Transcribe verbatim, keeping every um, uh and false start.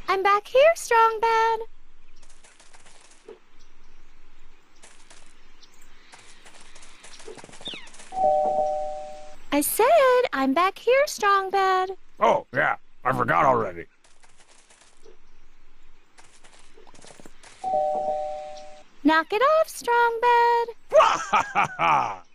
I'm back here, Strong Bad. I said I'm back here, Strong Bad. Oh, yeah. I forgot already. Knock it off, Strong Bad. Ha ha ha!